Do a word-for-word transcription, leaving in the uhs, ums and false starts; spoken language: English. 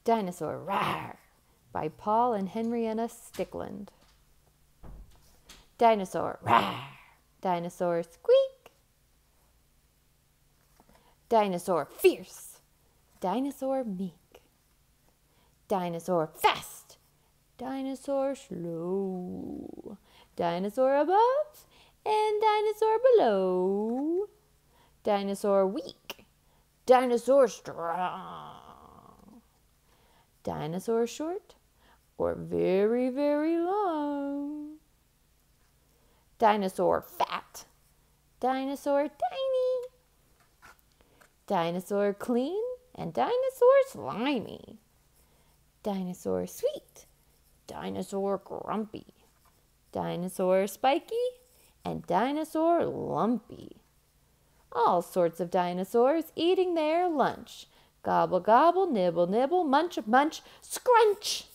Dinosaur Roar by Paul and Henrietta Stickland. Dinosaur Roar. Dinosaur Squeak. Dinosaur Fierce. Dinosaur Meek. Dinosaur Fast. Dinosaur Slow. Dinosaur above and dinosaur below. Dinosaur weak. Dinosaur strong. Dinosaur short or very, very long. Dinosaur fat. Dinosaur tiny. Dinosaur clean and dinosaur slimy. Dinosaur sweet. Dinosaur grumpy. Dinosaur spiky and dinosaur lumpy. All sorts of dinosaurs eating their lunch. Gobble, gobble, nibble, nibble, munch, munch, scrunch.